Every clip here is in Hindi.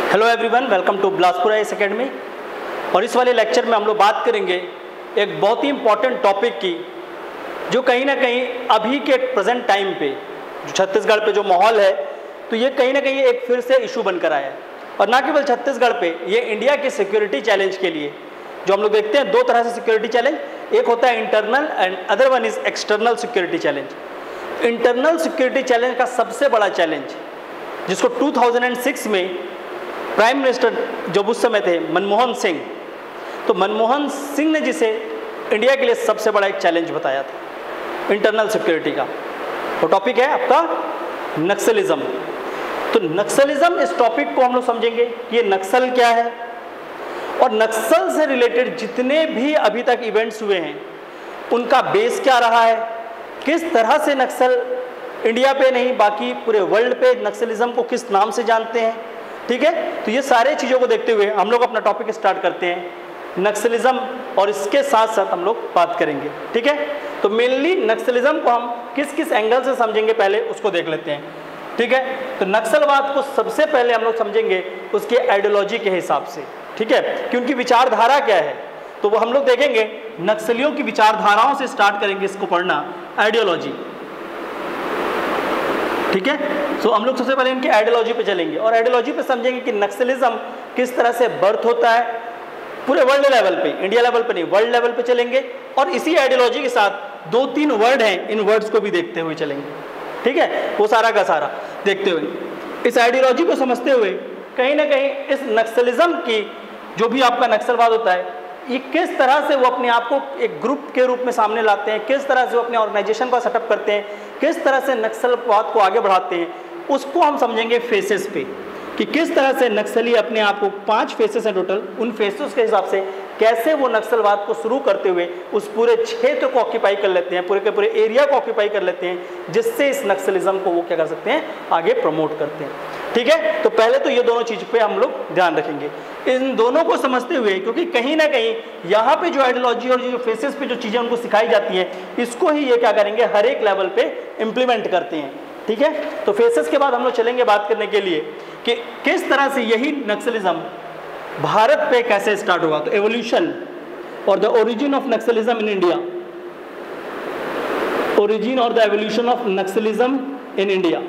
Hello everyone, welcome to Bilaspur IAS academy. और इस वाले लेक्चर में हम लोग बात करेंगे एक बहुत ही इम्पॉर्टेंट टॉपिक की, जो कहीं ना कहीं अभी के प्रेजेंट टाइम पे जो छत्तीसगढ़ पे जो माहौल है, तो ये कहीं ना कहीं एक फिर से इशू बनकर आया है। और ना केवल छत्तीसगढ़ पे, ये इंडिया के सिक्योरिटी चैलेंज के लिए जो हम लोग देखते हैं, दो तरह से सिक्योरिटी चैलेंज, एक होता है internal and other one is external security challenge. Internal security challenge का सबसे बड़ा चैलेंज, जिसको 2006 में प्राइम मिनिस्टर जो उस समय थे मनमोहन सिंह, तो मनमोहन सिंह ने जिसे इंडिया के लिए सबसे बड़ा एक चैलेंज बताया था इंटरनल सिक्योरिटी का, वो टॉपिक है आपका नक्सलिज्म। तो नक्सलिज्म, इस टॉपिक को हम लोग समझेंगे कि ये नक्सल क्या है और नक्सल से रिलेटेड जितने भी अभी तक इवेंट्स हुए हैं उनका बेस क्या रहा है, किस तरह से नक्सल इंडिया पे नहीं बाकी पूरे वर्ल्ड पे नक्सलिज्म को किस नाम से जानते हैं। ठीक है, तो ये सारे चीज़ों को देखते हुए हम लोग अपना टॉपिक स्टार्ट करते हैं नक्सलिज्म, और इसके साथ साथ हम लोग बात करेंगे। ठीक है, तो मेनली नक्सलिज्म को हम किस किस एंगल से समझेंगे पहले उसको देख लेते हैं। ठीक है, तो नक्सलवाद को सबसे पहले हम लोग समझेंगे उसके आइडियोलॉजी के हिसाब से। ठीक है, कि उनकी विचारधारा क्या है, तो वो हम लोग देखेंगे नक्सलियों की विचारधाराओं से स्टार्ट करेंगे इसको पढ़ना, आइडियोलॉजी। ठीक है, तो हम लोग सबसे पहले इनकी आइडियोलॉजी पे चलेंगे और आइडियोलॉजी पे समझेंगे कि नक्सलिज्म किस तरह से बर्थ होता है पूरे वर्ल्ड लेवल पे, इंडिया लेवल पे नहीं, वर्ल्ड लेवल पे चलेंगे। और इसी आइडियोलॉजी के साथ दो तीन वर्ड हैं, इन वर्ड्स को भी देखते हुए चलेंगे। ठीक है, वो सारा का सारा देखते हुए इस आइडियोलॉजी को समझते हुए कहीं ना कहीं इस नक्सलिज्म की जो भी आपका नक्सलवाद होता है, ये किस तरह से वो अपने आप को एक ग्रुप के रूप में सामने लाते हैं, किस तरह से वो अपने ऑर्गेनाइजेशन को सेटअप करते हैं, किस तरह से नक्सलवाद को आगे बढ़ाते हैं, उसको हम समझेंगे फेसेस पे, कि किस तरह से नक्सली अपने आप को 5 फेसेस हैं टोटल, उन फेसेस के हिसाब से कैसे वो नक्सलवाद को शुरू करते हुए उस पूरे क्षेत्र को ऑक्यूपाई कर लेते हैं, पूरे के पूरे एरिया को ऑक्यूपाई कर लेते हैं, जिससे इस नक्सलिज्म को वो क्या कर सकते हैं, आगे प्रमोट करते हैं। ठीक है, तो पहले तो ये दोनों चीज़ पे हम लोग ध्यान रखेंगे, इन दोनों को समझते हुए, क्योंकि कहीं ना कहीं यहाँ पे जो आइडियोलॉजी और जो फेसेस पे जो चीज़ें उनको सिखाई जाती हैं, इसको ही ये क्या करेंगे, हर एक लेवल पे इम्प्लीमेंट करते हैं। ठीक है, तो फेसेस के बाद हम लोग चलेंगे बात करने के लिए कि किस तरह से यही नक्सलिज्म भारत पे कैसे स्टार्ट होगा। तो एवोल्यूशन और the origin of naxalism in India, origin और the evolution of naxalism in India.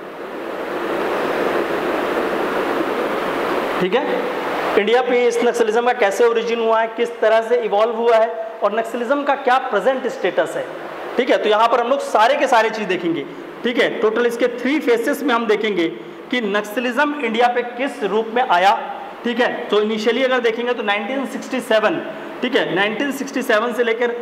ठीक है, इंडिया पे इस नक्सलिज्म का कैसे ओरिजिन हुआ है, किस तरह से इवॉल्व हुआ है और नक्सलिज्म का क्या प्रेजेंट स्टेटस है। ठीक है, तो यहाँ पर हम लोग सारे के सारे चीज़ देखेंगे। ठीक है, टोटल इसके 3 फेसेस में हम देखेंगे कि नक्सलिज्म इंडिया पे किस रूप में आया। ठीक है, तो इनिशियली अगर देखेंगे तो 1967, ठीक है, 1967 से लेकर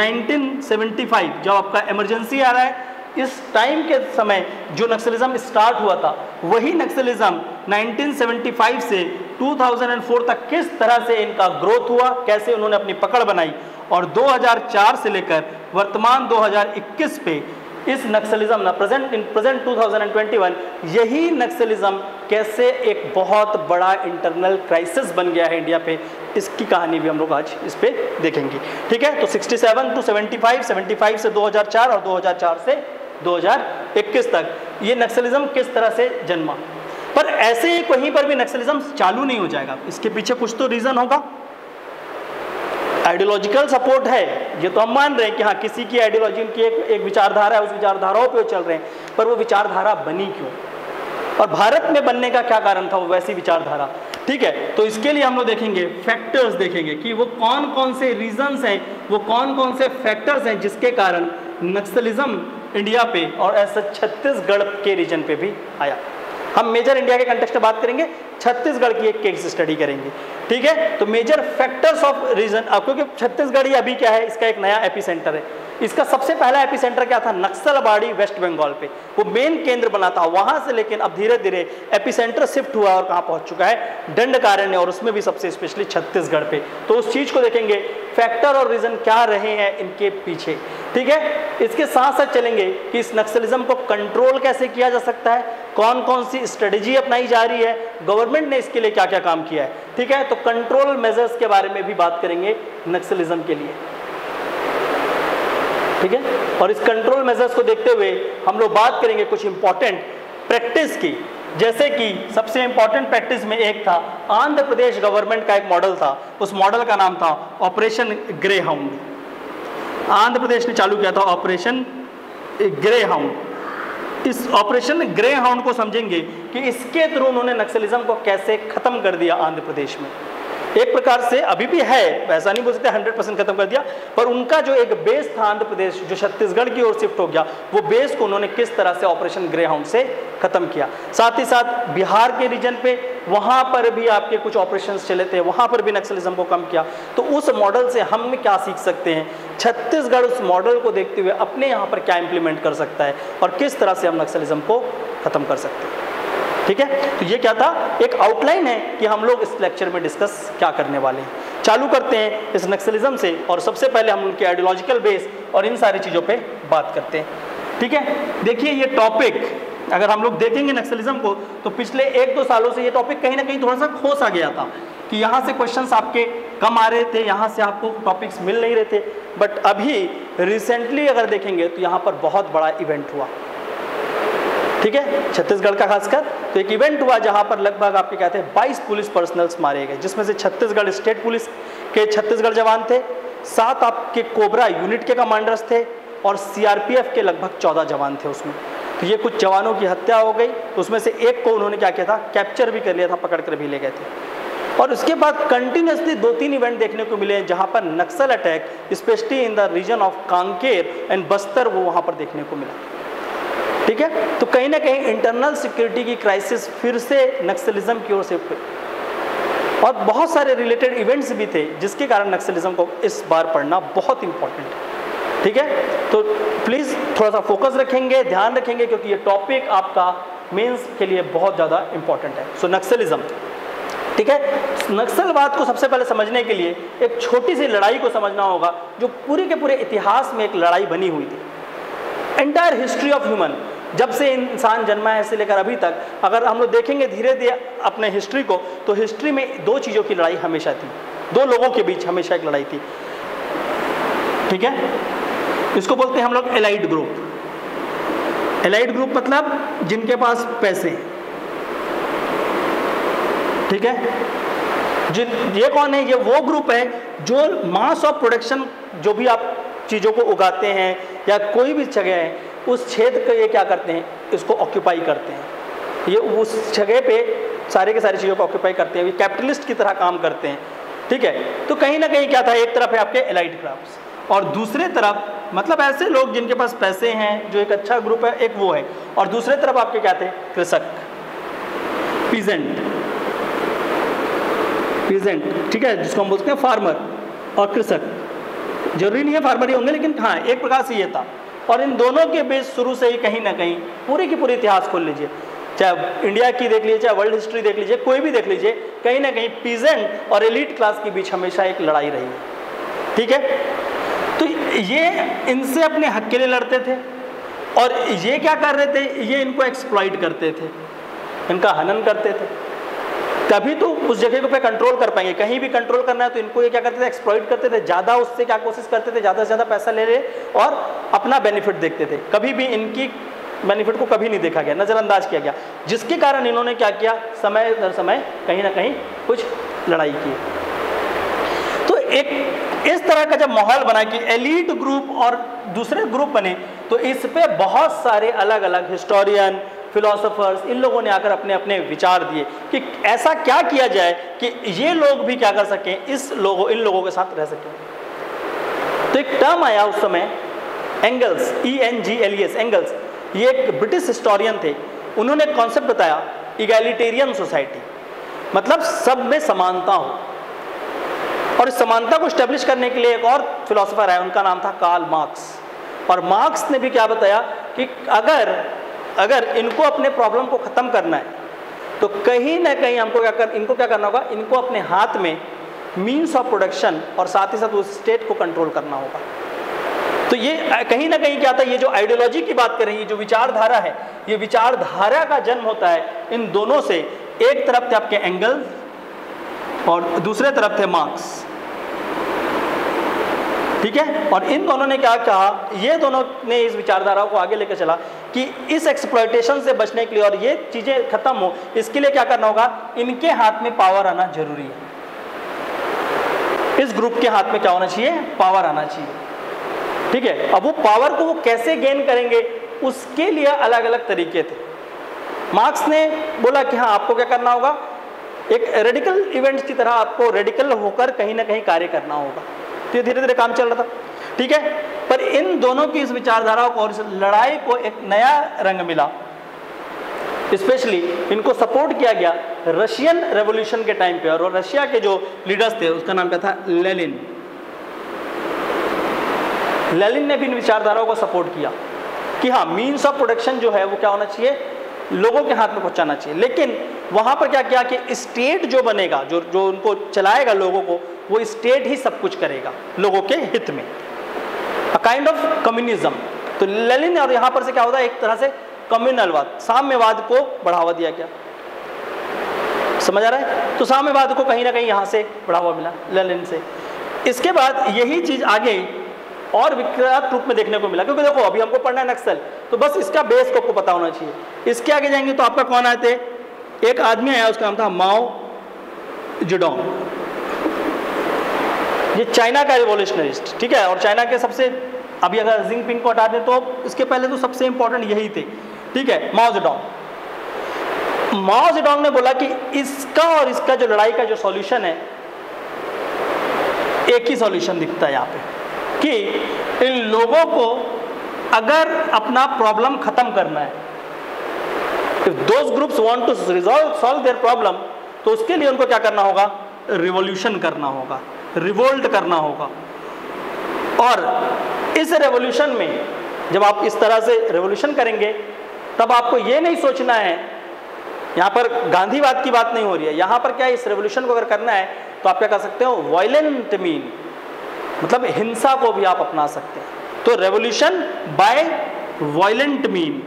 1975 जब आपका इमरजेंसी आ रहा है, इस टाइम के समय जो नक्सलिज्म स्टार्ट हुआ था, वही नक्सलिज्म 1975 से 2004 तक किस तरह से इनका ग्रोथ हुआ, कैसे उन्होंने अपनी पकड़ बनाई, और 2004 से लेकर वर्तमान 2021 पे इस नक्सलिज्म ना प्रेजेंट 2021 यही नक्सलिज्म कैसे एक बहुत बड़ा इंटरनल क्राइसिस बन गया है इंडिया पे, इसकी कहानी भी हम लोग आज इस पे देखेंगे। ठीक है, तो 67 टू 75, 75 से 2004 और 2004 से 2021 तक ये नक्सलिज्म किस तरह से जन्मा। पर ऐसे ही कहीं पर भी नक्सलिज्म चालू नहीं हो जाएगा, इसके पीछे कुछ तो रीजन होगा। आइडियोलॉजिकल सपोर्ट है, ये तो हम मान रहे हैं कि हाँ किसी की आइडियोलॉजी की एक विचारधारा है, उस विचारधाराओं पे वो चल रहे हैं, पर वो विचारधारा बनी क्यों और भारत में बनने का क्या कारण था वो वैसी विचारधारा। ठीक है, तो इसके लिए हम लोग देखेंगे फैक्टर्स, देखेंगे कि वो कौन कौन से रीजंस हैं, वो कौन कौन से फैक्टर्स हैं जिसके कारण नक्सलिज्म इंडिया पे और ऐसा छत्तीसगढ़ के रीजन पे भी आया। हम मेजर इंडिया के कंटेक्स्ट में बात करेंगे, छत्तीसगढ़ की एक केस स्टडी करेंगे। ठीक है, तो मेजर फैक्टर्स ऑफ रीजन, क्योंकि छत्तीसगढ़ ही अभी क्या है, इसका एक नया एपिसेंटर है। इसका सबसे पहला एपिसेंटर क्या था, नक्सलबाड़ी वेस्ट बंगाल पे, वो मेन केंद्र बना था वहां से, लेकिन अब धीरे धीरे एपिसेंटर शिफ्ट हुआ और कहां पहुंच चुका है, दंडकारण्य, और उसमें भी सबसे स्पेशली छत्तीसगढ़ पे। तो उस चीज को देखेंगे, फैक्टर और रीजन क्या रहे हैं इनके पीछे। ठीक है, इसके साथ साथ चलेंगे कि इस नक्सलिज्म को कंट्रोल कैसे किया जा सकता है, कौन कौन सी स्ट्रेटेजी अपनाई जा रही है, गवर्नमेंट ने इसके लिए क्या क्या काम किया है। ठीक है, तो कंट्रोल मेजर्स के बारे में भी बात करेंगे नक्सलिज्म के लिए। ठीक है, और इस कंट्रोल मेजर्स को देखते हुए हम लोग बात करेंगे कुछ इंपॉर्टेंट प्रैक्टिस की, जैसे कि सबसे इंपॉर्टेंट प्रैक्टिस में एक था, आंध्र प्रदेश गवर्नमेंट का एक मॉडल था, उस मॉडल का नाम था operation greyhound. Andhra Pradesh ने चालू किया था ऑपरेशन ग्रे हाउंड। इस ऑपरेशन ग्रे हाउंड को समझेंगे कि इसके थ्रू उन्होंने नक्सलिज्म को कैसे खत्म कर दिया आंध्र प्रदेश में। एक प्रकार से अभी भी है, ऐसा नहीं बोल सकते 100% खत्म कर दिया, पर उनका जो एक बेस था आंध्र प्रदेश जो छत्तीसगढ़ की ओर शिफ्ट हो गया, वो बेस को उन्होंने किस तरह से ऑपरेशन ग्रे हाउंड से खत्म किया। साथ ही साथ बिहार के रीजन पे वहाँ पर भी आपके कुछ ऑपरेशंस चले थे, वहाँ पर भी नक्सलिज्म को कम किया। तो उस मॉडल से हम क्या सीख सकते हैं, छत्तीसगढ़ उस मॉडल को देखते हुए अपने यहाँ पर क्या इंप्लीमेंट कर सकता है और किस तरह से हम नक्सलिज्म को खत्म कर सकते हैं। ठीक है, तो ये क्या था, एक आउटलाइन है कि हम लोग इस लेक्चर में डिस्कस क्या करने वाले हैं। चालू करते हैं इस नक्सलिज्म से, और सबसे पहले हम उनके आइडियोलॉजिकल बेस और इन सारी चीज़ों पे बात करते हैं। ठीक है, देखिए ये टॉपिक अगर हम लोग देखेंगे नक्सलिज्म को, तो पिछले 1-2 सालों से ये टॉपिक कहीं ना कहीं थोड़ा सा खो सा गया था कि यहाँ से क्वेश्चंस आपके कम आ रहे थे, यहाँ से आपको टॉपिक्स मिल नहीं रहे थे। बट अभी रिसेंटली अगर देखेंगे तो यहाँ पर बहुत बड़ा इवेंट हुआ। ठीक है, छत्तीसगढ़ का खासकर तो एक इवेंट हुआ जहां पर लगभग आपके कहते हैं 22 पुलिस पर्सनल्स मारे गए, जिसमें से छत्तीसगढ़ स्टेट पुलिस के छत्तीसगढ़ जवान थे, 7 आपके कोबरा यूनिट के कमांडर्स थे और सीआरपीएफ के लगभग 14 जवान थे उसमें। तो ये कुछ जवानों की हत्या हो गई, उसमें से एक को उन्होंने क्या किया था, कैप्चर भी कर लिया था, पकड़ कर भी ले गए थे। और उसके बाद कंटिन्यूसली 2-3 इवेंट देखने को मिले हैं जहां पर Naxal attack specially in the region of Kanker and Bastar वो वहां पर देखने को मिला। ठीक है, तो कहीं ना कहीं इंटरनल सिक्योरिटी की क्राइसिस फिर से नक्सलिज्म की ओर से और बहुत सारे रिलेटेड इवेंट्स भी थे जिसके कारण नक्सलिज्म को इस बार पढ़ना बहुत इंपॉर्टेंट है। ठीक है, तो प्लीज़ थोड़ा सा फोकस रखेंगे, ध्यान रखेंगे, क्योंकि ये टॉपिक आपका मेंस के लिए बहुत ज़्यादा इंपॉर्टेंट है। सो नक्सलिज्म, ठीक है, नक्सलवाद को सबसे पहले समझने के लिए एक छोटी सी लड़ाई को समझना होगा जो पूरे के पूरे इतिहास में एक लड़ाई बनी हुई थी। एंटायर हिस्ट्री ऑफ ह्यूमन, जब से इंसान जन्मा है से लेकर अभी तक अगर हम लोग देखेंगे धीरे धीरे अपने हिस्ट्री को, तो हिस्ट्री में 2 चीज़ों की लड़ाई हमेशा थी, 2 लोगों के बीच हमेशा एक लड़ाई थी। ठीक है, इसको बोलते हैं हम लोग एलाइड ग्रुप। एलाइड ग्रुप मतलब जिनके पास पैसे। ठीक है, ये कौन है, ये वो ग्रुप है जो मास ऑफ प्रोडक्शन, जो भी आप चीज़ों को उगाते हैं या कोई भी जगह है, उस क्षेत्र को ये क्या करते हैं, इसको ऑक्यूपाई करते हैं। ये उस जगह पे सारे के सारी चीज़ों को ऑक्यूपाई करते हैं, ये कैपिटलिस्ट की तरह काम करते हैं। ठीक है, तो कहीं ना कहीं क्या था, एक तरफ है आपके एलाइड क्राफ्ट्स और दूसरे तरफ मतलब ऐसे लोग जिनके पास पैसे हैं, जो एक अच्छा ग्रुप है, एक वो है। और दूसरे तरफ आपके क्या थे, कृषक, पीजेंट। ठीक है, जिसको हम बोलते हैं फार्मर और कृषक। जरूरी नहीं है फार्मर ही होंगे, लेकिन हाँ एक प्रकार से ये था। और इन दोनों के बीच शुरू से ही कहीं ना कहीं पूरी की पूरी इतिहास खोल लीजिए, चाहे इंडिया की देख लीजिए, चाहे वर्ल्ड हिस्ट्री देख लीजिए, कोई भी देख लीजिए, कहीं ना कहीं पीजेंट और एलीट क्लास के बीच हमेशा एक लड़ाई रही है। ठीक है, तो ये इनसे अपने हक के लिए लड़ते थे और ये क्या कर रहे थे, ये इनको एक्सप्लॉइट करते थे, इनका हनन करते थे। तभी तो उस जगह पे कंट्रोल कर पाएंगे। कहीं भी कंट्रोल करना है तो इनको ये क्या करते थे, एक्सप्लॉइट करते थे, ज़्यादा उससे क्या कोशिश करते थे, ज़्यादा से ज़्यादा पैसा ले ले और अपना बेनिफिट देखते थे। कभी भी इनकी बेनिफिट को कभी नहीं देखा गया, नज़रअंदाज किया गया, जिसके कारण इन्होंने क्या किया, समय दर समय कहीं ना कहीं कुछ लड़ाई की। तो एक इस तरह का जब माहौल बना कि एलीट ग्रुप और दूसरे ग्रुप बने, तो इस पे बहुत सारे अलग अलग हिस्टोरियन, फिलोसोफर्स, इन लोगों ने आकर अपने अपने विचार दिए कि ऐसा क्या किया जाए कि ये लोग भी क्या कर सकें, इन लोगों के साथ रह सकें। तो एक टर्म आया उस समय, एंगल्स, ENGLES, एंगल्स, ये एक ब्रिटिश हिस्टोरियन थे। उन्होंने कॉन्सेप्ट बताया इगैलिटेरियन सोसाइटी, मतलब सब में समानता हो। और इस समानता को स्टैब्लिश करने के लिए एक और फिलोसोफर आया, उनका नाम था कार्ल मार्क्स। और मार्क्स ने भी क्या बताया कि अगर इनको अपने प्रॉब्लम को ख़त्म करना है तो कहीं ना कहीं हमको इनको क्या करना होगा, इनको अपने हाथ में मीन्स ऑफ प्रोडक्शन और साथ ही साथ उस स्टेट को कंट्रोल करना होगा। तो ये कहीं ना कहीं क्या था, ये जो आइडियोलॉजी की बात कर रही है, जो विचारधारा है, ये विचारधारा का जन्म होता है इन दोनों से। एक तरफ थे आपके एंगल्स और दूसरे तरफ थे मार्क्स। ठीक है, और इन दोनों ने क्या कहा, ये दोनों ने इस विचारधारा को आगे लेकर चला कि इस एक्सप्लॉयटेशन से बचने के लिए और ये चीज़ें खत्म हो, इसके लिए क्या करना होगा, इनके हाथ में पावर आना जरूरी है। इस ग्रुप के हाथ में क्या होना चाहिए, पावर आना चाहिए, ठीक है। अब वो पावर को वो कैसे गेन करेंगे, उसके लिए अलग अलग तरीके थे। मार्क्स ने बोला कि हाँ आपको क्या करना होगा, एक रेडिकल इवेंट्स की तरह आपको रेडिकल होकर कहीं ना कहीं कार्य करना होगा। तो धीरे धीरे काम चल रहा था, ठीक है। पर इन दोनों की इस विचारधारा को और इस लड़ाई को एक नया रंग मिला, स्पेशली इनको सपोर्ट किया गया रशियन रेवोल्यूशन के टाइम पे। और रशिया के जो लीडर्स थे उसका नाम क्या था, लेनिन। लेनिन ने भी इन विचारधाराओं को सपोर्ट किया कि हाँ मीन्स ऑफ प्रोडक्शन जो है वो क्या होना चाहिए, लोगों के हाथ में पहुंचाना चाहिए। लेकिन वहां पर क्या किया कि स्टेट जो बनेगा, जो उनको चलाएगा लोगों को, वो स्टेट ही सब कुछ करेगा लोगों के हित में, अ काइंड ऑफ कम्युनिज्म। तो लेनिन और यहाँ पर से क्या होता है, एक तरह से कम्युनलवाद, साम्यवाद को बढ़ावा दिया गया। समझ आ रहा है? तो साम्यवाद को कहीं ना कहीं यहाँ से बढ़ावा मिला लेनिन से। इसके बाद यही चीज आगे और विकृत रूप में देखने को मिला, क्योंकि देखो अभी हमको पढ़ना है नक्सल, तो बस इसका बेस को आपको पता होना चाहिए। इसके आगे जाएंगे तो आपका कौन आए थे, एक आदमी आया उसका नाम था माओ जेडोंग। ये चाइना का रिवॉल्यूशनरिस्ट, ठीक है। और चाइना के सबसे, अभी अगर जिंगपिंग को हटा दें तो इसके पहले तो सबसे इंपॉर्टेंट यही थे, ठीक है, माओ जेडोंग। माओ जेडोंग ने बोला कि इसका और इसका जो लड़ाई का जो सॉल्यूशन है, एक ही सॉल्यूशन दिखता है यहाँ पे, कि इन लोगों को अगर अपना प्रॉब्लम खत्म करना है, if those groups want to solve their problem, तो उसके लिए उनको क्या करना होगा, रिवॉल्यूशन करना होगा, रिवोल्ट करना होगा। और इस रेवोल्यूशन में जब आप इस तरह से रेवोल्यूशन करेंगे, तब आपको ये नहीं सोचना है, यहाँ पर गांधीवाद की बात नहीं हो रही है, यहाँ पर क्या है, इस रेवोल्यूशन को अगर करना है तो आप क्या कर सकते हो, वायलेंट मीन, मतलब हिंसा को भी आप अपना सकते हैं। तो रेवोल्यूशन बाय वायलेंट मीन,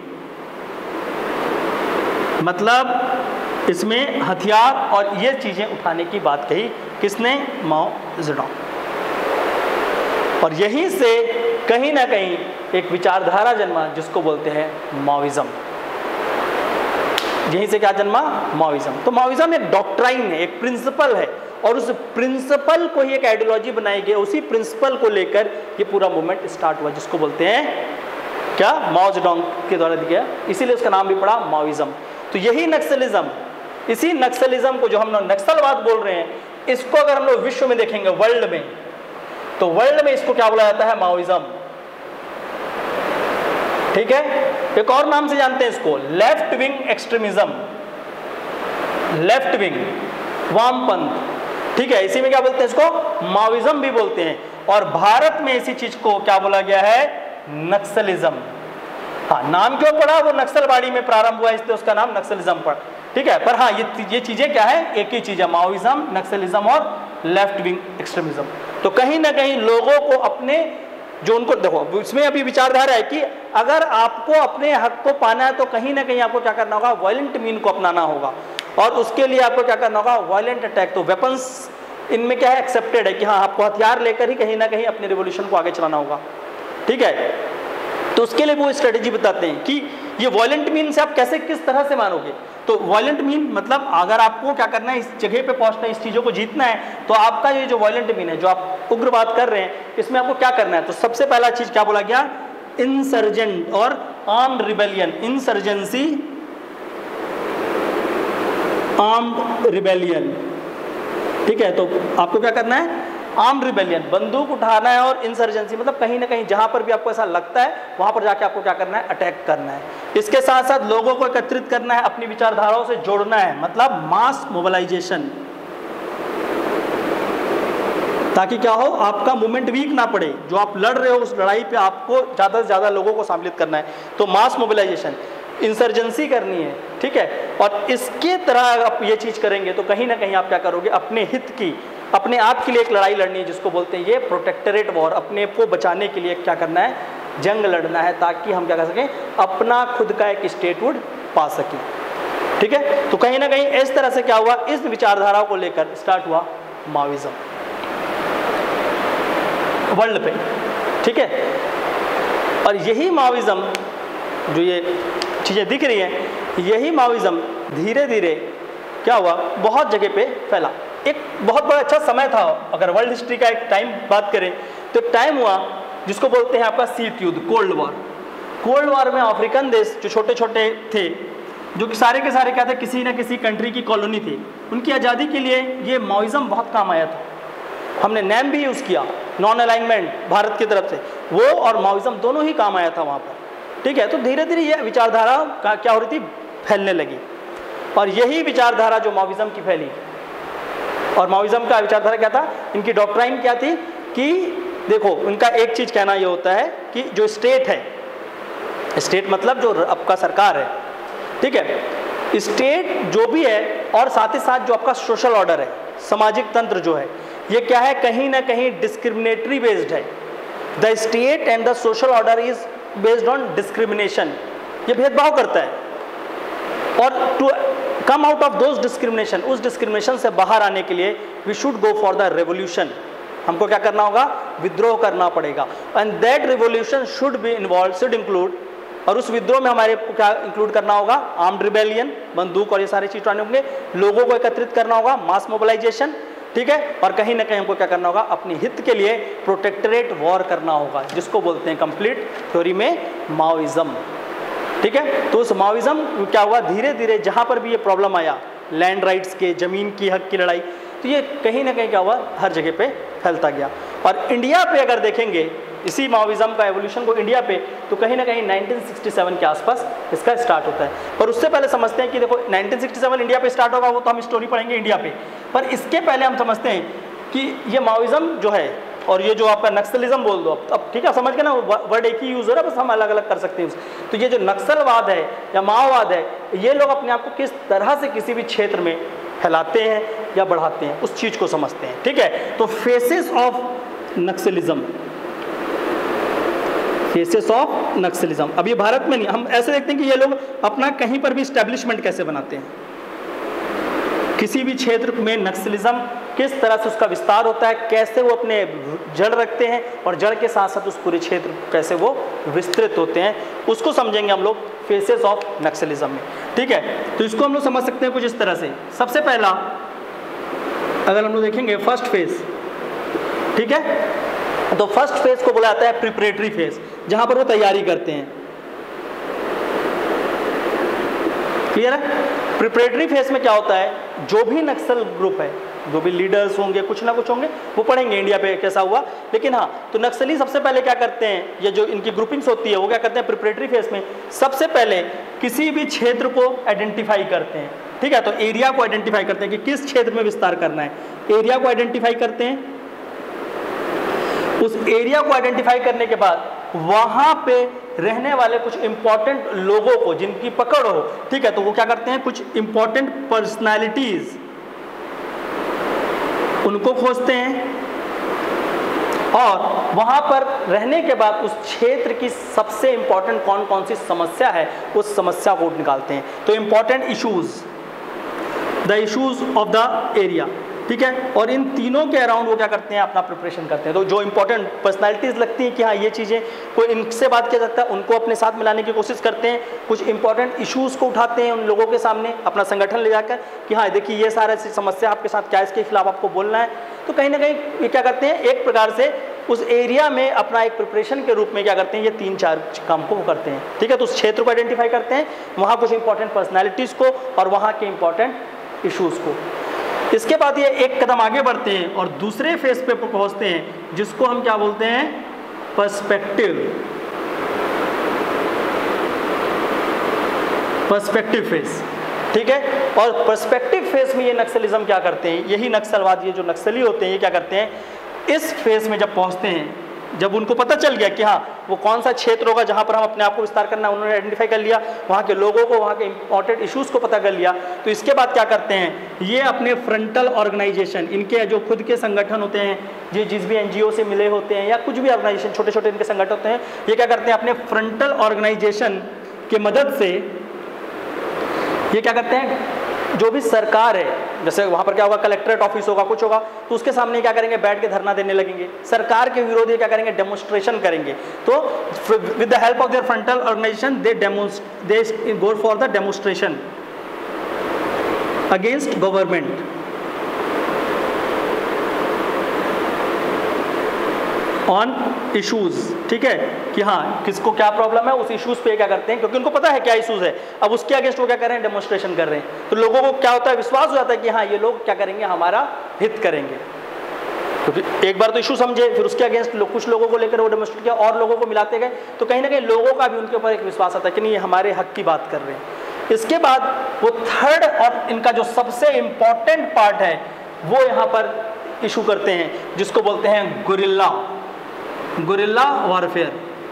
मतलब इसमें हथियार और ये चीजें उठाने की बात कही किसने, माओ जेडोंग। और यहीं से कहीं ना कहीं एक विचारधारा जन्मा जिसको बोलते हैं माओइज्म। यहीं से क्या जन्मा, माओइज्म। तो माओइज्म एक डॉक्ट्राइन है, एक प्रिंसिपल है, और उस प्रिंसिपल को ही एक आइडियोलॉजी बनाई गई। उसी प्रिंसिपल को लेकर ये पूरा मूवमेंट स्टार्ट हुआ, जिसको बोलते हैं क्या, माओ जेडोंग के द्वारा दिया, इसीलिए उसका नाम भी पड़ा माओइज्म। तो यही नक्सलिज्म, इसी नक्सलिज्म को जो हम लोग नक्सलवाद बोल रहे हैं, इसको अगर हम लोग विश्व में देखेंगे, वर्ल्ड में, तो वर्ल्ड में इसको क्या बोला जाता है, माओइज्म, ठीक है। एक और नाम से जानते हैं इसको, left wing extremism, left wing, वामपंथ, ठीक है। इसी में क्या बोलते हैं इसको, माओइज्म भी बोलते हैं। और भारत में इसी चीज को क्या बोला गया है, नक्सलिज्म। हाँ, नाम क्यों पड़ा, वो नक्सलवाड़ी में प्रारंभ हुआ इसलिए उसका नाम नक्सलिज्म पड़ा, ठीक है। पर हाँ, ये चीजें क्या है, एक ही चीज है, माओइज्म, नक्सलिज्म और लेफ्ट विंग एक्सट्रीमिज्म। तो कहीं ना कहीं लोगों को अपने जो उनको, देखो इसमें अभी विचारधारा है कि अगर आपको अपने हक को पाना है तो कहीं ना कहीं आपको क्या करना होगा, वायलेंट मीन को अपनाना होगा। और उसके लिए आपको क्या करना होगा, वायलेंट अटैक। तो वेपन्स इनमें क्या है, एक्सेप्टेड है कि हाँ आपको हथियार लेकर ही कहीं ना कहीं अपने रिवॉल्यूशन को आगे चलाना होगा, ठीक है। तो उसके लिए वो स्ट्रेटेजी बताते हैं कि ये वायलेंट मीन से आप कैसे, किस तरह से मानोगे। तो वायलेंट मीन मतलब अगर आपको क्या करना है, इस जगह पे पहुंचना है, इस चीज़ों को जीतना है, तो आपका ये जो वायलेंट मीन है, जो आप उग्रवाद कर रहे हैं, इसमें आपको क्या करना है। तो सबसे पहला चीज क्या बोला गया, इंसर्जेंट और armed rebellion, insurgency, armed rebellion, ठीक है। तो आपको क्या करना है, आर्म्ड रिबेलियन, बंदूक उठाना है, और इंसर्जेंसी मतलब कहीं ना कहीं जहां पर भी आपको ऐसा लगता है वहां पर जाके आपको क्या करना है, अटैक करना है। इसके साथ साथ लोगों को एकत्रित करना है, अपनी विचारधाराओं से जोड़ना है, मतलब मास मोबिलाइजेशन, ताकि क्या हो, आपका मूवमेंट वीक ना पड़े। जो आप लड़ रहे हो उस लड़ाई पे आपको ज़्यादा से ज़्यादा लोगों को सम्मिलित करना है। तो मास मोबिलाइजेशन, इंसर्जेंसी करनी है, ठीक है। और इसके तरह आप ये चीज़ करेंगे तो कहीं ना कहीं आप क्या करोगे, अपने हित की, अपने आप के लिए एक लड़ाई लड़नी है, जिसको बोलते हैं ये प्रोटेक्टरेट वॉर। अपने को बचाने के लिए क्या करना है, जंग लड़ना है, ताकि हम क्या कर सकें, अपना खुद का एक स्टेटहुड पा सकें, ठीक है। तो कहीं ना कहीं इस तरह से क्या हुआ, इस विचारधारा को लेकर स्टार्ट हुआ माओइज्म वर्ल्ड पे, ठीक है। और यही माओइज्म जो ये चीज़ें दिख रही हैं, यही माओइज़्म धीरे धीरे क्या हुआ, बहुत जगह पे फैला। एक बहुत बड़ा अच्छा समय था, अगर वर्ल्ड हिस्ट्री का एक टाइम बात करें तो एक टाइम हुआ जिसको बोलते हैं आपका शीत युद्ध, कोल्ड वॉर। कोल्ड वॉर में अफ्रीकन देश जो छोटे छोटे थे, जो कि सारे के सारे क्या थे, किसी न किसी कंट्री की कॉलोनी थी, उनकी आज़ादी के लिए ये माओइज़्म बहुत काम आया था। हमने नेम भी यूज़ किया, नॉन अलाइनमेंट भारत की तरफ से, वो और माओइज़्म दोनों ही काम आया था वहाँ पर, ठीक है। तो धीरे धीरे ये विचारधारा का क्या हो रही थी, फैलने लगी, और यही विचारधारा जो माओइज़्म की फैली। और माओइज़्म का विचारधारा क्या था, इनकी डॉक्ट्राइन क्या थी कि देखो, उनका एक चीज़ कहना ये होता है कि जो स्टेट है, स्टेट मतलब जो आपका सरकार है, ठीक है, स्टेट जो भी है, और साथ ही साथ जो आपका सोशल ऑर्डर है, सामाजिक तंत्र जो है, ये क्या है, कहीं ना कहीं डिस्क्रिमिनेटरी बेस्ड है। The state and the social order is based on discrimination, ये भेदभाव करता है। और to come out of those discrimination, उस डिस्क्रिमिनेशन से बाहर आने के लिए we should go for the revolution, हमको क्या करना होगा, विद्रोह करना पड़ेगा। And that revolution should be involve, should include, और उस विद्रोह में हमारे क्या इंक्लूड करना होगा, आर्म्ड रिबेलियन, बंदूक और ये सारी चीज़ आने होंगे, लोगों को एकत्रित करना होगा, मास मोबिलाइजेशन, ठीक है, और कहीं ना कहीं हमको क्या करना होगा, अपने हित के लिए प्रोटेक्टरेट वॉर करना होगा, जिसको बोलते हैं कंप्लीट थ्योरी में माओइज़्म, ठीक है। तो उस माओइज़्म क्या हुआ, धीरे धीरे जहाँ पर भी ये प्रॉब्लम आया, लैंड राइट्स के, ज़मीन की हक की लड़ाई, तो ये कहीं ना कहीं क्या हुआ, हर जगह पे फैलता गया। और इंडिया पे अगर देखेंगे इसी माओइज़्म का एवोल्यूशन को इंडिया पे, तो कहीं ना कहीं 1967 के आसपास इसका स्टार्ट होता है। पर उससे पहले समझते हैं कि देखो 1967 इंडिया पे स्टार्ट होगा, वो तो हम स्टोरी पढ़ेंगे इंडिया पे, पर इसके पहले हम समझते हैं कि ये माओइज़्म जो है, और ये जो आपका नक्सलिज्म बोल दो, अब ठीक है, समझ गए ना, वर्ड एक ही यूज़ हो रहा है, बस हम अलग अलग कर सकते हैं। तो ये जो नक्सलवाद है या माओवाद है, ये लोग अपने आप को किस तरह से किसी भी क्षेत्र में फैलाते हैं या बढ़ाते हैं, उस चीज़ को समझते हैं, ठीक है। तो faces of naxalism, faces of naxalism, अब ये भारत में नहीं, हम ऐसे देखते हैं कि ये लोग अपना कहीं पर भी स्टैब्लिशमेंट कैसे बनाते हैं, किसी भी क्षेत्र में नक्सलिज्म किस तरह से उसका विस्तार होता है, कैसे वो अपने जड़ रखते हैं, और जड़ के साथ साथ उस पूरे क्षेत्र कैसे वो विस्तृत होते हैं, उसको समझेंगे हम लोग फेसेस ऑफ नक्सलिज्म में, ठीक है। तो इसको हम लोग समझ सकते हैं कुछ इस तरह से। सबसे पहला अगर हम लोग देखेंगे फर्स्ट फेज, ठीक है, तो फर्स्ट फेज को बोला जाता है प्रिपरेटरी फेज, जहां पर वो तैयारी करते हैं, क्लियर है। प्रिपरेटरी फेज में क्या होता है, जो भी नक्सल ग्रुप है, जो भी लीडर्स होंगे, कुछ ना कुछ होंगे, वो पढ़ेंगे इंडिया पे कैसा हुआ, लेकिन हाँ, तो नक्सली सबसे पहले क्या करते हैं, ये जो इनकी ग्रुपिंग्स होती है, वो क्या करते हैं प्रिपरेटरी फेज में, सबसे पहले किसी भी क्षेत्र को आइडेंटिफाई करते हैं, ठीक है। तो एरिया को आइडेंटिफाई करते हैं कि किस क्षेत्र में विस्तार करना है, एरिया को आइडेंटिफाई करते हैं। उस एरिया को आइडेंटिफाई करने के बाद वहां पे रहने वाले कुछ इंपॉर्टेंट लोगों को, जिनकी पकड़ हो, ठीक है, तो वो क्या करते हैं, कुछ इंपॉर्टेंट पर्सनालिटीज उनको खोजते हैं, और वहां पर रहने के बाद उस क्षेत्र की सबसे इंपॉर्टेंट कौन कौन सी समस्या है, उस समस्या को निकालते हैं। तो important issues, the issues of the area, ठीक है, और इन तीनों के अराउंड वो क्या करते हैं, अपना प्रिपरेशन करते हैं। तो जो इंपॉर्टेंट पर्सनालिटीज लगती हैं कि हाँ ये चीज़ें कोई इनसे बात किया जाता है, उनको अपने साथ मिलाने की कोशिश करते हैं, कुछ इंपॉर्टेंट इश्यूज को उठाते हैं उन लोगों के सामने, अपना संगठन ले जाकर कि हाँ देखिए ये सारा समस्या आपके साथ क्या है, इसके खिलाफ आपको बोलना है। तो कहीं ना कहीं ये क्या करते हैं, एक प्रकार से उस एरिया में अपना एक प्रिपरेशन के रूप में क्या करते हैं, ये 3-4 काम को करते हैं, ठीक है। तो उस क्षेत्र को आइडेंटिफाई करते हैं, वहाँ कुछ इंपॉर्टेंट पर्सनैलिटीज़ को और वहाँ के इंपॉर्टेंट इश्यूज़ को। इसके बाद ये एक कदम आगे बढ़ते हैं और दूसरे फेज पे पहुंचते हैं, जिसको हम क्या बोलते हैं, पर्सपेक्टिव, पर्सपेक्टिव फेज, ठीक है। और पर्सपेक्टिव फेज में ये नक्सलिज्म क्या करते हैं, यही नक्सलवाद, ये जो नक्सली होते हैं, ये क्या करते हैं, इस फेज में जब पहुंचते हैं, जब उनको पता चल गया कि हाँ वो कौन सा क्षेत्र होगा जहाँ पर हम अपने आप को विस्तार करना है, उन्होंने आइडेंटिफाई कर लिया, वहाँ के लोगों को, वहाँ के इंपॉर्टेंट इश्यूज़ को पता कर लिया, तो इसके बाद क्या करते हैं, ये अपने फ्रंटल ऑर्गेनाइजेशन, इनके जो खुद के संगठन होते हैं, ये जिस भी NGO से मिले होते हैं या कुछ भी ऑर्गेनाइजेशन, छोटे छोटे इनके संगठन होते हैं, ये क्या करते हैं, अपने फ्रंटल ऑर्गेनाइजेशन के मदद से ये क्या करते हैं, जो भी सरकार है जैसे वहाँ पर क्या होगा, कलेक्ट्रेट ऑफिस होगा, कुछ होगा, तो उसके सामने क्या करेंगे, बैठ के धरना देने लगेंगे, सरकार के विरोधी क्या करेंगे, डेमोन्स्ट्रेशन करेंगे। तो with the help of their frontal organisation they go for the demonstration against government. On issues, ठीक है, कि हाँ किसको क्या प्रॉब्लम है, उस इश्यूज पे क्या करते हैं, क्योंकि उनको पता है क्या इश्यूज है, अब उसके अगेंस्ट वो क्या कर रहे हैं, डेमोन्स्ट्रेशन कर रहे हैं। तो लोगों को क्या होता है, विश्वास हो जाता है कि हाँ ये लोग क्या करेंगे, हमारा हित करेंगे, क्योंकि एक बार तो इशू समझे, फिर उसके अगेंस्ट कुछ लोगों को लेकर वो डेमोन्स्ट्रेट किया और लोगों को मिलाते गए, तो कहीं ना कहीं लोगों का भी उनके ऊपर एक विश्वास आता है कि नहीं ये हमारे हक की बात कर रहे हैं। इसके बाद वो थर्ड और इनका जो सबसे इंपॉर्टेंट पार्ट है वो यहाँ पर इशू करते हैं, जिसको बोलते हैं गुरिल्ला वॉरफेयर।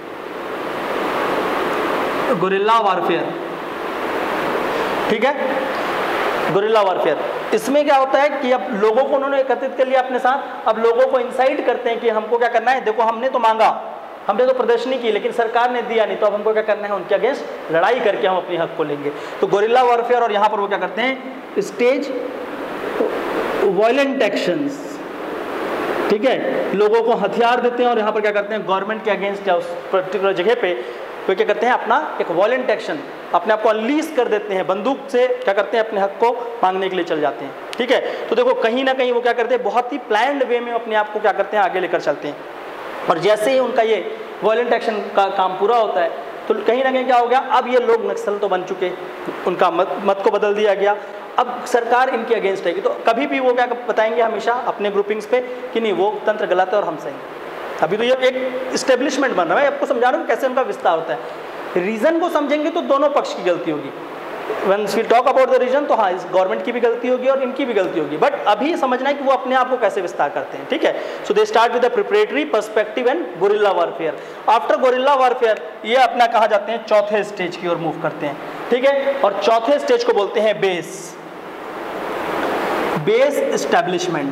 गुरिल्ला वॉरफेयर, ठीक है, गुरिल्ला वॉरफेयर। इसमें क्या होता है कि अब लोगों को उन्होंने एकत्रित कर लिया अपने साथ, अब लोगों को इंसाइट करते हैं कि हमको क्या करना है, देखो हमने तो मांगा, हमने तो प्रदर्शनी की, लेकिन सरकार ने दिया नहीं, तो अब हमको क्या करना है, उनके अगेंस्ट लड़ाई करके हम अपने हक को लेंगे। तो गुरिल्ला वॉरफेयर, और यहाँ पर वो क्या करते हैं, स्टेज वायलेंट एक्शंस, ठीक है, लोगों को हथियार देते हैं और यहाँ पर क्या करते हैं, गवर्नमेंट के अगेंस्ट या उस पर्टिकुलर जगह पे वो क्या करते हैं, अपना एक वायलेंट एक्शन, अपने आप को अनलीज कर देते हैं, बंदूक से क्या करते हैं, अपने हक को मांगने के लिए चल जाते हैं, ठीक है। तो देखो कहीं ना कहीं वो क्या करते हैं, बहुत ही प्लान्ड वे में अपने आप को क्या करते हैं, आगे लेकर चलते हैं। और जैसे ही उनका ये वायलेंट एक्शन का काम पूरा होता है, तो कहीं ना कहीं क्या हो गया, अब ये लोग नक्सल तो बन चुके, उनका मत को बदल दिया गया, अब सरकार इनके अगेंस्ट रहेगी। तो कभी भी वो क्या बताएंगे हमेशा अपने ग्रुपिंग्स पे कि नहीं वो तंत्र गलत है और हम सही हैं। अभी तो ये एक इस्टेब्लिशमेंट बन रहा है, आपको समझा रहा हूँ कैसे उनका विस्तार होता है। रीज़न को समझेंगे तो दोनों पक्ष की गलती होगी। Once we talk about the region, तो हाँ इस गवर्नमेंट की भी गलती होगी और इनकी भी गलती होगी, बट अभी समझना है कि वो अपने आप को कैसे विस्तार करते हैं, ठीक है। So they start with the preparatory, perspective and guerrilla warfare. After guerrilla warfare ये अपना कहा जाते हैं चौथे स्टेज की ओर मूव करते हैं, ठीक है। और चौथे स्टेज को बोलते हैं बेस एस्टेब्लिशमेंट,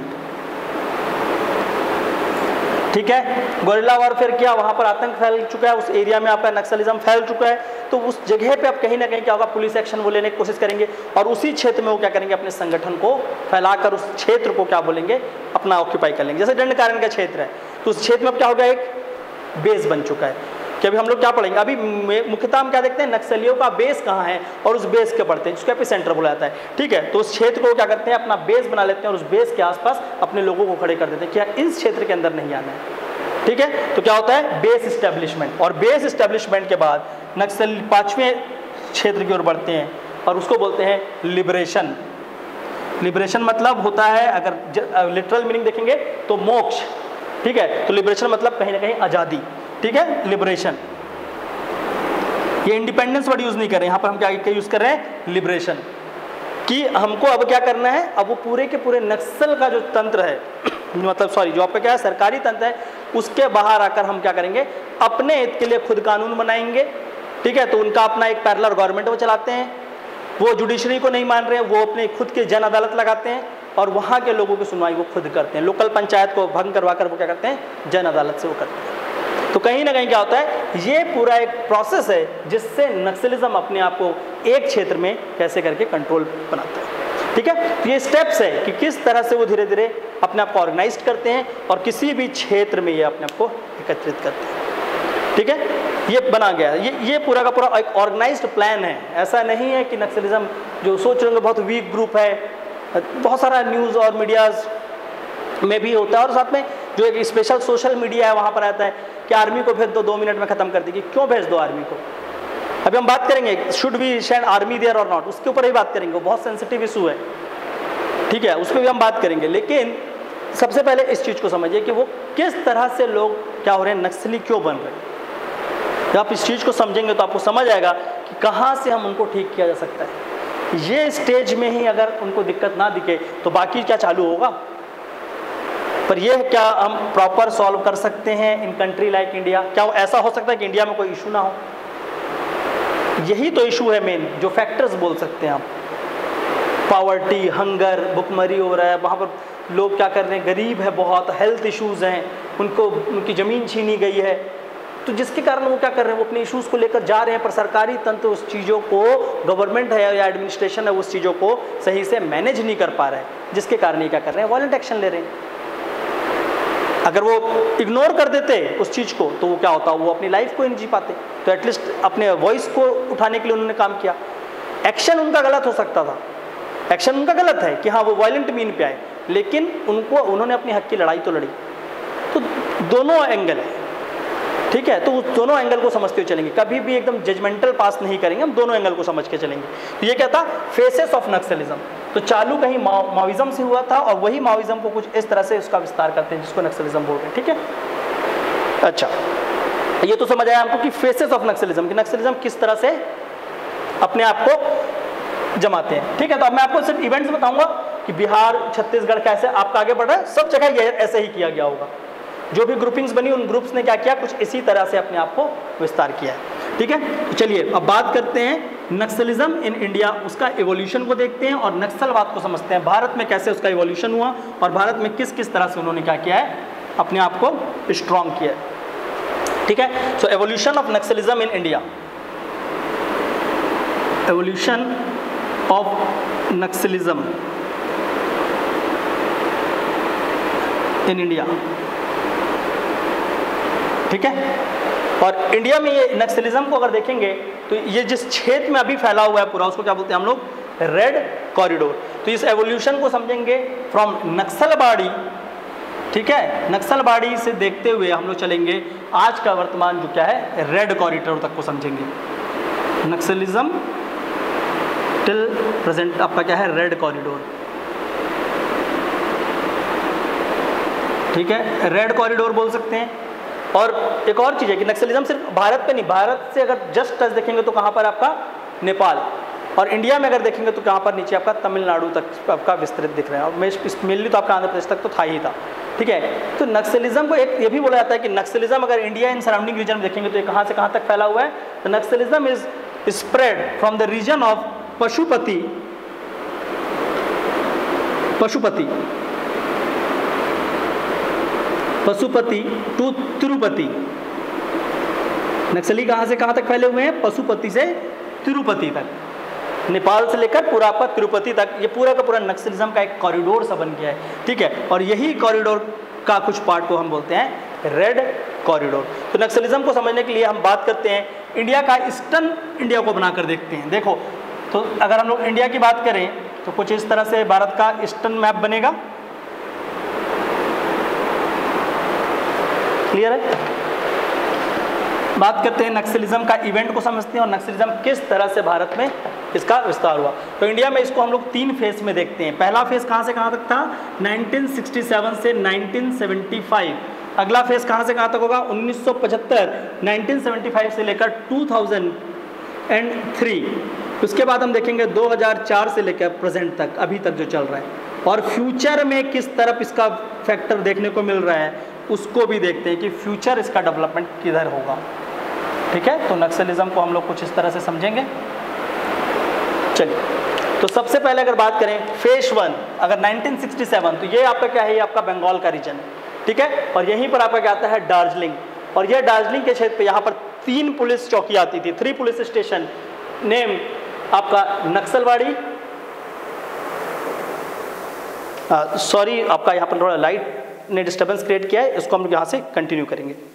ठीक है। गुरिल्ला वॉरफेयर किया, वहां पर आतंक फैल चुका है, उस एरिया में आपका नक्सलिज्म फैल चुका है, तो उस जगह पे अब कहीं ना कहीं क्या होगा, पुलिस एक्शन वो लेने की कोशिश करेंगे और उसी क्षेत्र में वो क्या करेंगे, अपने संगठन को फैलाकर उस क्षेत्र को क्या बोलेंगे, अपना ऑक्यूपाई कर लेंगे। जैसे दंडकारण्य का क्षेत्र है, तो उस क्षेत्र में अब क्या हो गया, एक बेस बन चुका है कि अभी हम लोग क्या पढ़ेंगे, अभी मुख्यतः हम क्या देखते हैं, नक्सलियों का बेस कहाँ है और उस बेस के पढ़ते हैं, जिसको एपिसेंटर बोला जाता है, ठीक है। तो उस क्षेत्र को क्या करते हैं, अपना बेस बना लेते हैं और उस बेस के आसपास अपने लोगों को खड़े कर देते हैं कि इस क्षेत्र के अंदर नहीं आना है, ठीक है। तो क्या होता है, बेस एस्टेब्लिशमेंट। और बेस एस्टेब्लिशमेंट के बाद नक्सल पांचवें क्षेत्र की ओर बढ़ते हैं और उसको बोलते हैं लिबरेशन। लिबरेशन मतलब होता है, अगर लिटरल मीनिंग देखेंगे तो मोक्ष, ठीक है। तो लिबरेशन मतलब कहीं ना कहीं आज़ादी, ठीक है, लिबरेशन। ये इंडिपेंडेंस वर्ड यूज नहीं कर रहे, यहाँ पर हम क्या यूज कर रहे हैं, लिबरेशन, कि हमको अब क्या करना है, अब वो पूरे के पूरे नक्सल का जो तंत्र है, मतलब सॉरी जो आपका क्या है सरकारी तंत्र है, उसके बाहर आकर हम क्या करेंगे, अपने हित के लिए खुद कानून बनाएंगे, ठीक है। तो उनका अपना एक पैरेलल गवर्नमेंट वो चलाते हैं, वो जुडिशरी को नहीं मान रहे हैं, वो अपने खुद के जन अदालत लगाते हैं और वहाँ के लोगों की सुनवाई वो खुद करते हैं। लोकल पंचायत को भंग करवा कर वो क्या करते हैं, जन अदालत से वो करते हैं। तो कहीं ना कहीं क्या होता है, ये पूरा एक प्रोसेस है जिससे नक्सलिज्म अपने आप को एक क्षेत्र में कैसे करके कंट्रोल बनाता है, ठीक है। तो ये स्टेप्स है कि किस तरह से वो धीरे धीरे अपने आप को ऑर्गेनाइज करते हैं और किसी भी क्षेत्र में ये अपने आप को एकत्रित करते हैं, ठीक है। ये बना गया, ये पूरा का पूरा एक ऑर्गेनाइज्ड प्लान है। ऐसा नहीं है कि नक्सलिज्म जो सोच रहे होंगे बहुत वीक ग्रुप है, बहुत सारा न्यूज़ और मीडियाज़ में भी होता है और साथ में जो एक स्पेशल सोशल मीडिया है वहाँ पर आता है कि आर्मी को भेज दो, 2 मिनट में ख़त्म कर देगी। क्यों भेज दो आर्मी को, अभी हम बात करेंगे, should we send army there और नॉट, उसके ऊपर ही बात करेंगे, वो बहुत सेंसिटिव इशू है, ठीक है, उस पर भी हम बात करेंगे। लेकिन सबसे पहले इस चीज़ को समझिए कि वो किस तरह से लोग क्या हो रहे हैं, नक्सली क्यों बन रहे हैं। जब आप इस चीज़ को समझेंगे तो आपको समझ आएगा कि कहाँ से हम उनको ठीक किया जा सकता है। ये स्टेज में ही अगर उनको दिक्कत ना दिखे तो बाकी क्या चालू होगा। पर ये क्या हम प्रॉपर सॉल्व कर सकते हैं इन कंट्री लाइक इंडिया? क्या ऐसा हो सकता है कि इंडिया में कोई इशू ना हो? यही तो इशू है मेन, जो फैक्टर्स बोल सकते हैं आप। पॉवर्टी, हंगर, भुखमरी हो रहा है, वहाँ पर लोग क्या कर रहे हैं, गरीब है बहुत, हेल्थ इश्यूज़ हैं, उनको उनकी ज़मीन छीनी गई है, तो जिसके कारण वो क्या कर रहे हैं, वो अपने इश्यूज़ को लेकर जा रहे हैं, पर सरकारी तंत्र उस चीज़ों को, गवर्नमेंट है या एडमिनिस्ट्रेशन है, उस चीज़ों को सही से मैनेज नहीं कर पा रहा है, जिसके कारण ये क्या कर रहे हैं, वायलेंट एक्शन ले रहे हैं। अगर वो इग्नोर कर देते उस चीज़ को तो वो क्या होता, वो अपनी लाइफ को ही नहीं जी पाते। तो एटलीस्ट अपने वॉइस को उठाने के लिए उन्होंने काम किया। एक्शन उनका गलत हो सकता था, एक्शन उनका गलत है कि हाँ वो वायलेंट मीन पे आए, लेकिन उन्होंने अपनी हक की लड़ाई तो लड़ी। तो दोनों एंगल है, ठीक है, तो उस दोनों एंगल को समझते हुए चलेंगे, कभी भी एकदम जजमेंटल पास नहीं करेंगे, हम दोनों एंगल को समझ के चलेंगे। तो ये क्या था, फेसेस ऑफ नक्सलिज्म। तो चालू कहीं माओइज्म से हुआ था और वही माओइज्म को कुछ इस तरह से उसका विस्तार करते हैं जिसको नक्सलिज्म बोल रहे हैं, ठीक है। अच्छा, ये तो समझ आया हमको कि फेसेस ऑफ नक्सलिज्म, कि नक्सलिज्म किस तरह से अपने आप को जमाते हैं, ठीक है। तो अब मैं आपको सिर्फ इवेंट्स बताऊंगा कि बिहार, छत्तीसगढ़ कैसे आपका आगे बढ़ रहा है, सब जगह ये ऐसे ही किया गया होगा। जो भी ग्रुपिंग्स बनी उन ग्रुप्स ने क्या किया, कुछ इसी तरह से अपने आप को विस्तार किया है, ठीक है। तो चलिए अब बात करते हैं नक्सलिज्म इन इंडिया, उसका एवोल्यूशन को देखते हैं और नक्सलवाद को समझते हैं, भारत में कैसे उसका एवोल्यूशन हुआ और भारत में किस किस तरह से उन्होंने क्या किया है, अपने आप को स्ट्रॉन्ग किया है, ठीक है। So evolution of naxalism in India, evolution of naxalism in India, ठीक है। और इंडिया में ये नक्सलिज्म को अगर देखेंगे तो ये जिस क्षेत्र में अभी फैला हुआ है पूरा, उसको क्या बोलते हैं हम लोग, रेड कॉरिडोर। तो इस एवोल्यूशन को समझेंगे फ्रॉम नक्सलबाड़ी, ठीक है, नक्सलबाड़ी से देखते हुए हम लोग चलेंगे आज का वर्तमान जो क्या है, रेड कॉरिडोर तक को समझेंगे। नक्सलिज्म टिल प्रेजेंट आपका क्या है, रेड कॉरिडोर, ठीक है, रेड कॉरिडोर बोल सकते हैं। और एक और चीज़ है कि नक्सलिज्म सिर्फ भारत पे नहीं, भारत से अगर जस्ट टच देखेंगे तो कहाँ पर आपका नेपाल, और इंडिया में अगर देखेंगे तो कहाँ पर नीचे आपका तमिलनाडु तक आपका विस्तृत दिख रहा है, और मेनली तो आपका आंध्र प्रदेश तक तो था ही था, ठीक है। तो नक्सलिज्म को एक ये भी बोला जाता है कि नक्सलिज्म अगर इंडिया इन सराउंडिंग रीजन में देखेंगे तो ये कहाँ से कहाँ तक फैला हुआ है, तो naxalism is spread from the region of Pashupati to Tirupati. नक्सली कहाँ से कहाँ तक फैले हुए हैं, पशुपति से तिरुपति तक, नेपाल से लेकर पूरा आपका तिरुपति तक, ये पूरा का पूरा नक्सलिज्म का एक कॉरिडोर सा बन गया है, ठीक है। और यही कॉरिडोर का कुछ पार्ट को हम बोलते हैं रेड कॉरिडोर। तो नक्सलिज्म को समझने के लिए हम बात करते हैं इंडिया का, ईस्टर्न इंडिया को बनाकर देखते हैं। देखो, तो अगर हम लोग इंडिया की बात करें तो कुछ इस तरह से भारत का ईस्टर्न मैप बनेगा, क्लियर है। बात करते हैं नक्सलिज्म का इवेंट को समझते हैं और नक्सलिज्म किस तरह से भारत में इसका विस्तार हुआ। तो इंडिया में इसको हम लोग 3 फेज में देखते हैं। पहला फेज कहाँ से कहाँ तक था, 1967 से 1975। अगला फेज कहाँ से कहाँ तक होगा, 1975, 1975 से लेकर 2003। उसके बाद हम देखेंगे 2004 से लेकर प्रेजेंट तक, अभी तक जो चल रहा है, और फ्यूचर में किस तरफ इसका फैक्टर देखने को मिल रहा है उसको भी देखते हैं कि फ्यूचर इसका डेवलपमेंट किधर होगा, ठीक है। तो नक्सलिज्म को हम लोग कुछ इस तरह से समझेंगे। चलिए, तो सबसे पहले अगर बात करें फेज 1, अगर 1967, तो ये आपका क्या है, ये आपका बंगाल का रीजन है, ठीक है। और यहीं पर आपका क्या आता है, दार्जिलिंग, और यह दार्जिलिंग के क्षेत्र पे यहाँ पर 3 पुलिस चौकी आती थी, 3 पुलिस स्टेशन, नेम आपका नक्सलवाड़ी, सॉरी आपका यहाँ पर थोड़ा लाइट ने डिस्टर्बेंस क्रिएट किया है, इसको हम लोग यहाँ से कंटिन्यू करेंगे।